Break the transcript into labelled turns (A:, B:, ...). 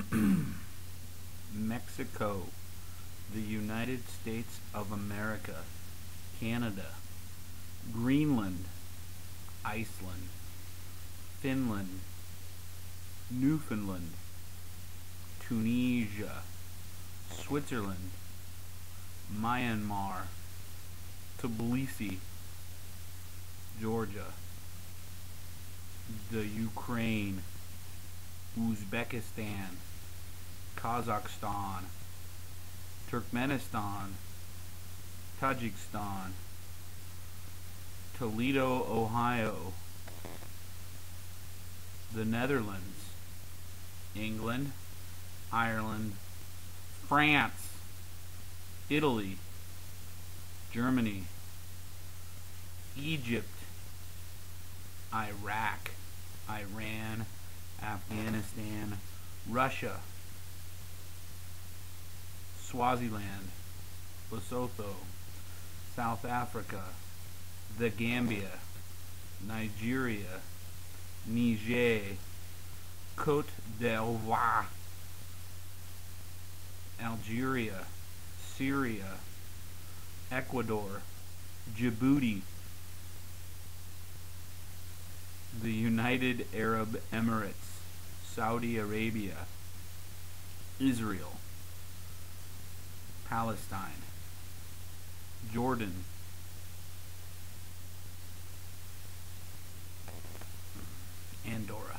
A: Mexico, the United States of America, Canada, Greenland, Iceland, Finland, Newfoundland, Tunisia, Switzerland, Myanmar, Tbilisi, Georgia, the Ukraine, Uzbekistan, Kazakhstan, Turkmenistan, Tajikistan, Toledo, Ohio, the Netherlands, England, Ireland, France, Italy, Germany, Egypt, Iraq, Iran, Afghanistan, Russia, Swaziland, Lesotho, South Africa, the Gambia, Nigeria, Niger, Côte d'Ivoire, Algeria, Syria, Ecuador, Djibouti, the United Arab Emirates, Saudi Arabia, Israel, Palestine, Jordan, Andorra.